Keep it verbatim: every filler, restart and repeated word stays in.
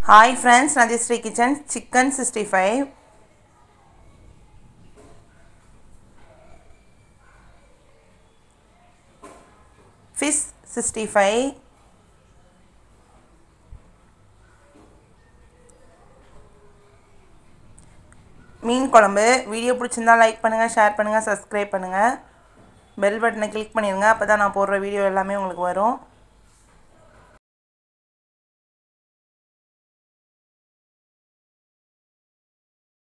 Hi friends, Nadisri Kitchen, chicken sixty-five. Fish sixty-five. மீன் குழம்பு. Video பிடிச்சிருந்தா like பண்ணுங்க, share பண்ணுங்க, சப்ஸ்கிரைப் பண்ணுங்க. பெல் பட்டனை கிளிக் பண்ணிருங்க. அப்பதான் நான் போடுற வீடியோ எல்லாமே உங்களுக்கு வரும்.